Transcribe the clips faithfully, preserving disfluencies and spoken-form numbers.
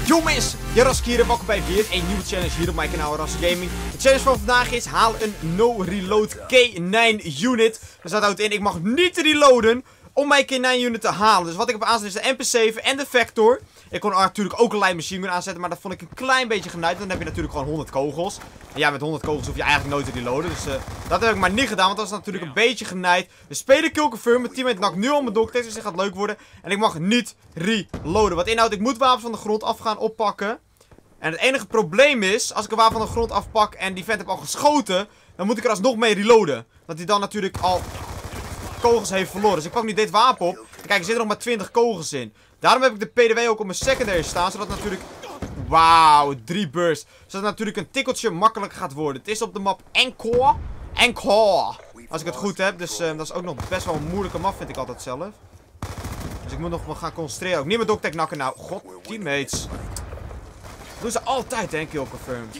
Yo mensen, Jaras hier en welkom bij weer een nieuwe challenge hier op mijn kanaal Ras Gaming. De challenge van vandaag is haal een no reload K nine unit. Er staat houdt in, ik mag niet reloaden om mijn K nine unit te halen. Dus wat ik heb aanzet is de M P zeven en de Vector. Ik kon natuurlijk ook een light machine gun aanzetten, maar dat vond ik een klein beetje genuid. Dan heb je natuurlijk gewoon honderd kogels. En ja, met honderd kogels hoef je eigenlijk nooit te reloaden. Dus uh, dat heb ik maar niet gedaan, want dat is natuurlijk een beetje genuid. We spelen kill confirm. Mijn teammate nakt nu al mijn dogtags, dus dit gaat leuk worden. En ik mag niet reloaden. Wat inhoudt, ik moet wapens van de grond af gaan oppakken. En het enige probleem is, als ik een wapen van de grond afpak en die vent heb al geschoten, dan moet ik er alsnog mee reloaden. Dat hij dan natuurlijk al kogels heeft verloren. Dus ik pak nu dit wapen op. En kijk, er zitten nog maar twintig kogels in. Daarom heb ik de P D W ook op mijn secondary staan, zodat natuurlijk... Wauw, drie bursts. Zodat het natuurlijk een tikkeltje makkelijker gaat worden. Het is op de map Encore. Encore. Als ik het goed heb. Dus uh, dat is ook nog best wel een moeilijke map, vind ik altijd zelf. Dus ik moet nog me gaan concentreren. Ook niet mijn dogtag nakken nou. God, teammates. Dat doen ze altijd, hè, kill confirmed.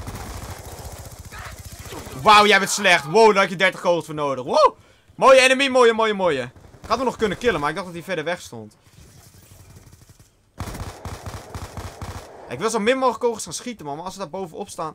Wauw, jij bent slecht. Wow, daar had je dertig kogels voor nodig. Wow. Mooie enemy, mooie, mooie, mooie. Ik had hem nog kunnen killen, maar ik dacht dat hij verder weg stond. Ik wil zo min mogelijk kogels gaan schieten, man. Maar als ze daar bovenop staan...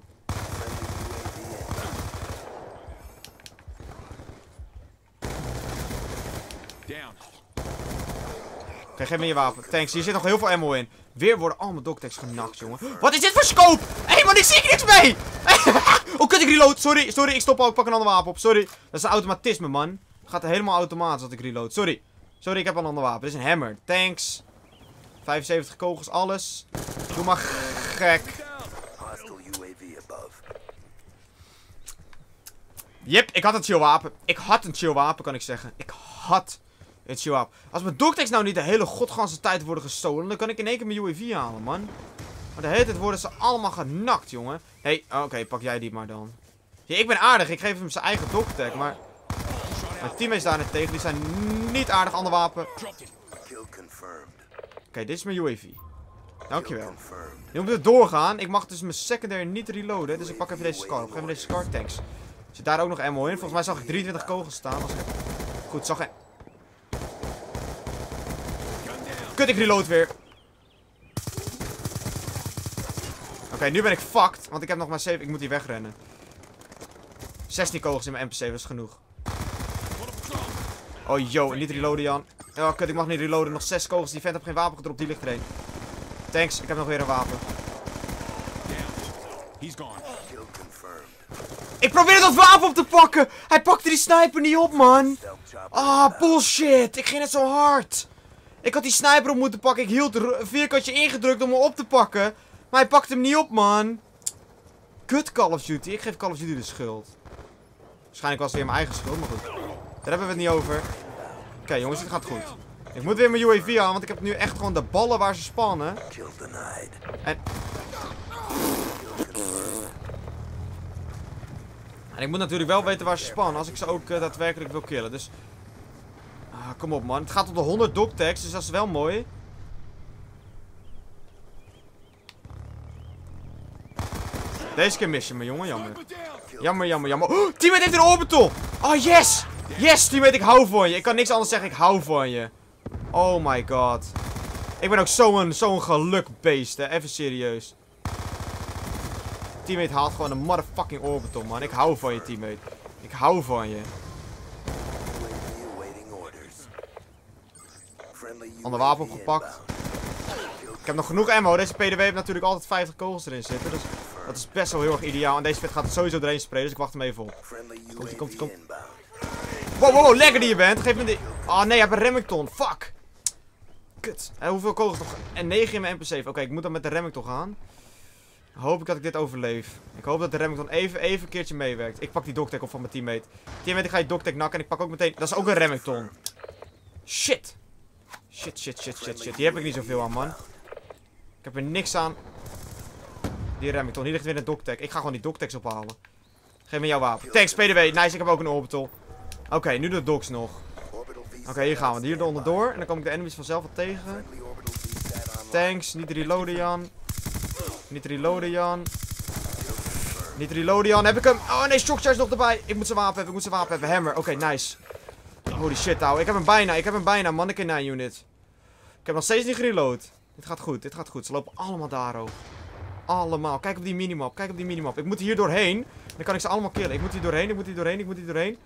Oké, okay, geef me je wapen. Thanks, hier zit nog heel veel ammo in. Weer worden al mijn dogtags genakt, jongen. Wat is dit voor scope? Hé, hey, man, ik zie niks mee! Oh, kut, ik reload. Sorry, sorry, ik stop al. Ik pak een ander wapen op. Sorry. Dat is een automatisme, man. Het gaat helemaal automatisch als ik reload. Sorry. Sorry, ik heb een ander wapen. Dit is een hammer. Thanks. vijfenzeventig kogels, alles. Doe maar gek. Yep, ik had een chill wapen. Ik had een chill wapen, kan ik zeggen. Ik had een chill wapen. Als mijn dogtags nou niet de hele godganse tijd worden gestolen, dan kan ik in één keer mijn U A V halen, man. Maar de hele tijd worden ze allemaal genakt, jongen. Hé, hey, oké, okay, pak jij die maar dan. Ja, ik ben aardig, ik geef hem zijn eigen dogtag, maar... Mijn teammates daar net tegen, die zijn niet aardig. Ander wapen. Oké, okay, dit is mijn U A V. Dankjewel. Nu moet het doorgaan. Ik mag dus mijn secondary niet reloaden. Dus ik pak even deze scar op. Geef me deze scar, thanks. Zit daar ook nog ammo in? Volgens mij zag ik drieëntwintig kogels staan. Als ik... Goed, zag ik... Kut, ik reload weer. Oké, okay, nu ben ik fucked. Want ik heb nog maar zeven. Ik moet hier wegrennen. zestien kogels in mijn M P zeven, dat is genoeg. Oh, yo, niet reloaden, Jan. Oh, kut, ik mag niet reloaden. Nog zes kogels. Die vent heeft geen wapen gedropt. Die ligt erin. Thanks, ik heb nog weer een wapen. Ik probeerde dat wapen op te pakken. Hij pakte die sniper niet op, man. Ah, oh, bullshit. Ik ging net zo hard. Ik had die sniper op moeten pakken. Ik hield een vierkantje ingedrukt om hem op te pakken. Maar hij pakte hem niet op, man. Kut, Call of Duty. Ik geef Call of Duty de schuld. Waarschijnlijk was het weer mijn eigen schuld, maar goed. Daar hebben we het niet over. Oké, okay, jongens, het gaat goed. Ik moet weer mijn U A V aan, want ik heb nu echt gewoon de ballen waar ze spannen. En... En ik moet natuurlijk wel weten waar ze spannen, als ik ze ook uh, daadwerkelijk wil killen. Dus... Ah, kom op, man. Het gaat op de honderd dogtags, dus dat is wel mooi. Deze keer mis je me, jongen. Jammer. Jammer, jammer, jammer. Oh, teammate heeft een orbital! Oh, yes! Yes, teammate, ik hou van je. Ik kan niks anders zeggen, ik hou van je. Oh my god. Ik ben ook zo'n zo'n gelukbeest, hè. Even serieus. Teammate haalt gewoon een motherfucking orbital, man. Ik hou van je, teammate. Ik hou van je. Ander wapen opgepakt. Ik heb nog genoeg ammo. Deze P D W heeft natuurlijk altijd vijftig kogels erin zitten. Dus dat is best wel heel erg ideaal. En deze vet gaat het sowieso erin sprayen, dus ik wacht hem even op. Komt ie, komt ie, komt ie. Wow, wow, wow, lekker die je bent. Geef me die... Oh nee, ik heb een Remington. Fuck. Kut. En hoeveel kogels nog? En negen in mijn M P zeven. Oké, okay, ik moet dan met de Remington gaan. Hoop ik dat ik dit overleef. Ik hoop dat de Remington even, even een keertje meewerkt. Ik pak die dogtag op van mijn teammate. Teammate, ik ga je dogtag nakken. En ik pak ook meteen... Dat is ook een Remington. Shit. Shit, shit, shit, shit, shit. Die heb ik niet zoveel aan, man. Ik heb er niks aan. Die Remington. Hier ligt weer een dogtag. Ik ga gewoon die dogtags ophalen. Geef me jouw wapen. Thanks, P D W. Nice, ik heb ook een orbital. Oké, okay, nu de dogs nog. Oké, okay, hier gaan we. Hier onderdoor. En dan kom ik de enemies vanzelf wel tegen. Thanks. Niet reloaden, Jan. Niet reloaden, Jan. Niet reloaden, Jan. Heb ik hem? Oh nee, shockcharge nog erbij. Ik moet zijn wapen hebben. Ik moet zijn wapen hebben. Hammer. Oké, okay, nice. Holy shit, ouwe. Ik heb hem bijna. Ik heb hem bijna, man. Ik in nine unit. Ik heb nog steeds niet gereload. Dit gaat goed, dit gaat goed. Ze lopen allemaal daar ook. Allemaal. Kijk op die minimap, kijk op die minimap. Ik moet hier doorheen. Dan kan ik ze allemaal killen. Ik moet hier doorheen, ik moet hier doorheen, ik moet hier doorheen.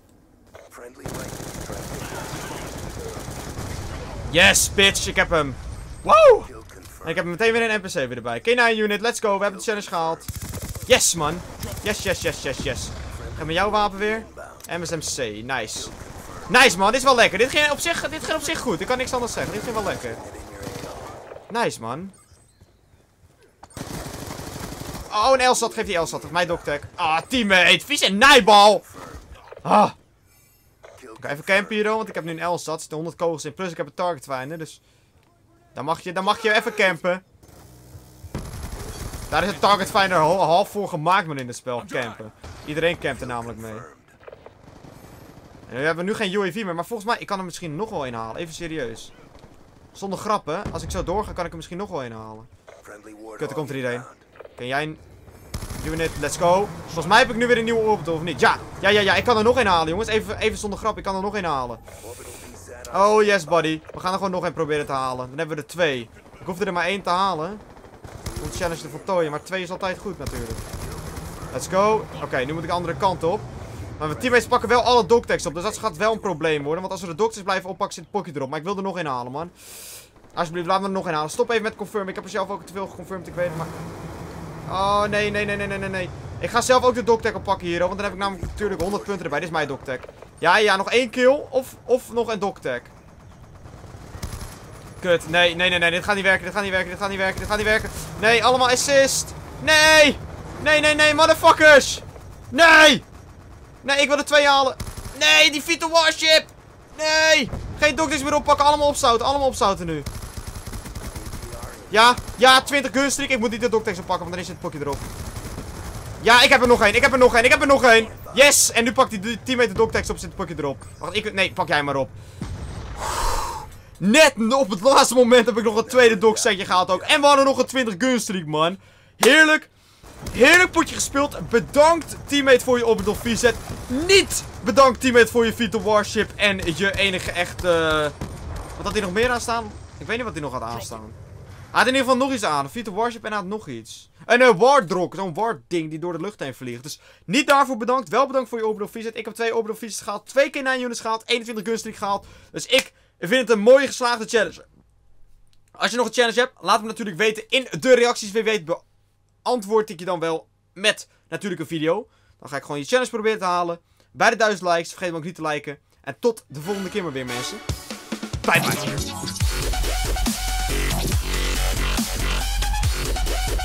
Yes, bitch, ik heb hem. Wow! En ik heb meteen weer een N P C weer erbij. K nine unit, let's go. We hebben de challenge gehaald. Yes, man. Yes, yes, yes, yes, yes. Ik ga met jouw wapen weer. M S M C, nice. Nice, man. Dit is wel lekker. Dit ging op zich, dit ging op zich goed. Ik kan niks anders zeggen. Dit ging wel lekker. Nice, man. Oh, een Elsat. Geef die Elsat. Mijn doctech. Ah, teammate. Vies en nijbal. Ah. Ik ga even campen hier, want ik heb nu een Elsat. Er zitten honderd kogels in. Plus ik heb een target finder. Dus dan mag je, dan mag je even campen. Daar is een target finder half voor gemaakt, man, in het spel. Campen. Iedereen campt er namelijk mee. En we hebben nu geen U A V meer. Maar volgens mij, ik kan er misschien nog wel een halen. Even serieus. Zonder grappen. Als ik zo doorga, kan ik er misschien nog wel een halen. Kut, er komt er iedereen. Ken jij een unit? Let's go. Volgens mij heb ik nu weer een nieuwe orbital, of niet? Ja, ja, ja, ja. Ik kan er nog een halen, jongens. Even, even zonder grap. Ik kan er nog een halen. Oh, yes, buddy. We gaan er gewoon nog een proberen te halen. Dan hebben we er twee. Ik hoefde er maar één te halen. Om de challenge te voltooien. Maar twee is altijd goed, natuurlijk. Let's go. Oké, okay, nu moet ik de andere kant op. Maar mijn teammates pakken wel alle doctechs op. Dus dat gaat wel een probleem worden. Want als we de doctechs blijven oppakken, zit het pocket erop. Maar ik wil er nog een halen, man. Alsjeblieft, laat me er nog een halen. Stop even met confirm. Ik heb er zelf ook te veel geconfirmed. Ik weet het, maar... Oh, nee, nee, nee, nee, nee, nee. Ik ga zelf ook de doctech oppakken hier, want dan heb ik namelijk natuurlijk honderd punten erbij. Dit is mijn doctech. Ja, ja, nog één kill of, of nog een doctech. Kut, nee, nee, nee, nee. Dit gaat niet werken, dit gaat niet werken, dit gaat niet werken, dit gaat niet werken. Nee, allemaal assist. Nee! Nee, nee, nee, motherfuckers! Nee! Nee, ik wil er twee halen. Nee, die Vito Warship! Nee! Geen doctechs meer oppakken, allemaal opzouten, allemaal opzouten nu. Ja, ja, twintig gunstreak. Ik moet niet de doctechs oppakken, want dan is het pokje erop. Ja, ik heb er nog één, ik heb er nog één, ik heb er nog één. Yes! En nu pakt die teammate de doctechs op, zit het pokje erop. Wacht, ik... Nee, pak jij maar op. Net op het laatste moment heb ik nog een tweede docksetje gehaald ook. En we hadden nog een twintig gunstreak, man. Heerlijk. Heerlijk potje gespeeld. Bedankt, teammate, voor je orbital V-set. Niet bedankt, teammate, voor je Vito Warship. En je enige echte... Wat had hij nog meer aan staan? Ik weet niet wat hij nog had aanstaan. Hij had in ieder geval nog iets aan. Een Vito Warship en hij had nog iets. En een Wardrock. Zo'n Ward ding die door de lucht heen vliegt. Dus niet daarvoor bedankt. Wel bedankt voor je orbital V-set. Ik heb twee orbital V-sets gehaald. Twee K nine units gehaald. eenentwintig gunstreak gehaald. Dus ik vind het een mooie geslaagde challenge. Als je nog een challenge hebt, laat me natuurlijk weten in de reacties. Wie weet beantwoord ik je dan wel met natuurlijk een video. Dan ga ik gewoon je challenge proberen te halen. Bij de duizend likes. Vergeet me ook niet te liken. En tot de volgende keer maar weer, mensen. Bye bye.